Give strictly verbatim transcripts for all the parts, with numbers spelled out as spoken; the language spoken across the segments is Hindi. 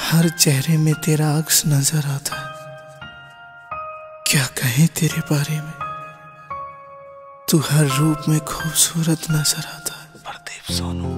हर चेहरे में तेरा अक्स नजर आता है। क्या कहें तेरे बारे में, तू हर रूप में खूबसूरत नजर आता है। प्रदीप सोनू।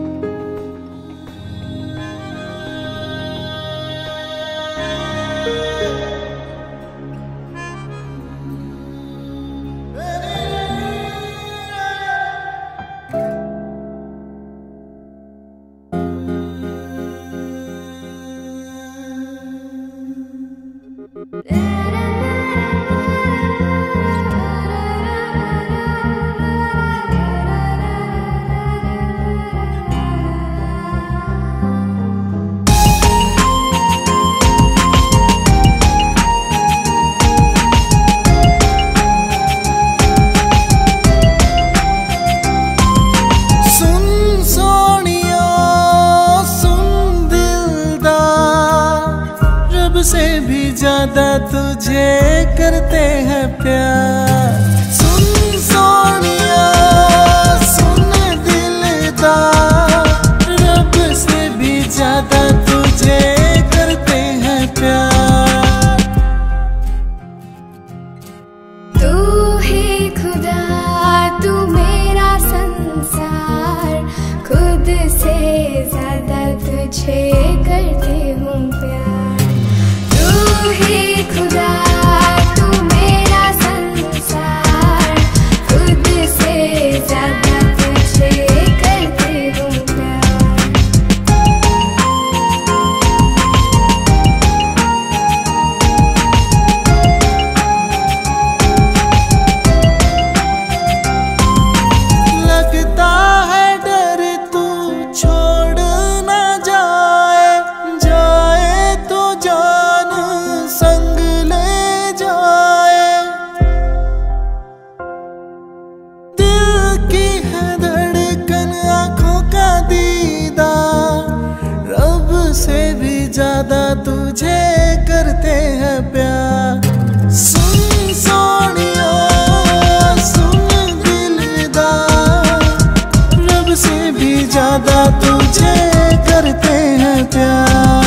से भी ज्यादा तुझे करते हैं प्यार। सुन सोनिया सुन दिलदार, रब से भी ज्यादा तुझे करते हैं प्यार। तू ही खुदा तू मेरा संसार, खुद से ज्यादा तुझे करती हूँ प्यार। तू ही खुदा तू मेरा संसार, खुद से ज्यादा तुझे करती हूँ प्यार। लगता है डर तू छोड़ ना जाए, जाए तो जान संग ले जाए। दिल की है धड़कन आँखों का दीदार, रब से भी ज्यादा तुझे करते हैं प्यार। सुन सोनिया सुन दिलदार, रब से भी ज्यादा तुझे करते हैं प्यार।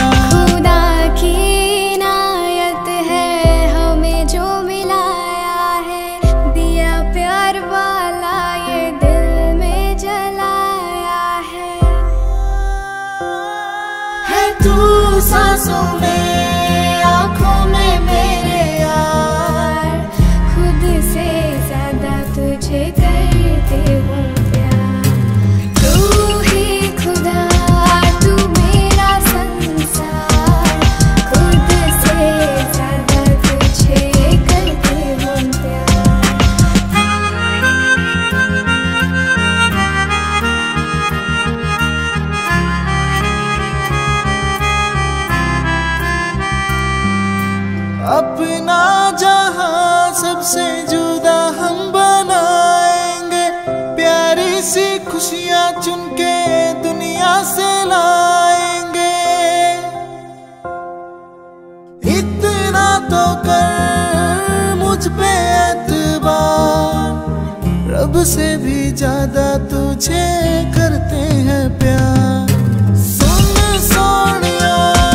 तू सांसों में आँखों में मेरे यार, खुद से ज्यादा तुझे करती हूँ प्यार। तू ही खुदा तू मेरा संसार, खुद से ज्यादा तुझे करती हूँ प्यार। अपना जहां सबसे जुदा हम बनाएंगे, प्यारी सी खुशियां चुन के दुनिया से लाएंगे। इतना तो कर मुझ पे एतबार, रब से भी ज्यादा तुझे करते हैं प्यार। सुन सोनिया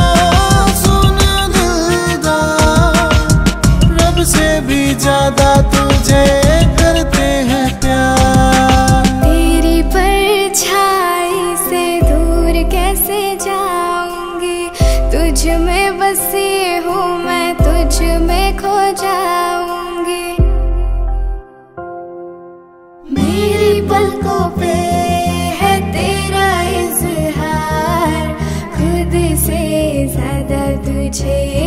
से भी ज्यादा तुझे करते हैं प्यार। तेरी परछाई से दूर कैसे जाऊंगी, तुझ में बसी हूँ मैं, तुझ में खो जाऊंगी। मेरी पलकों पे है तेरा इज़हार, खुद से ज्यादा तुझे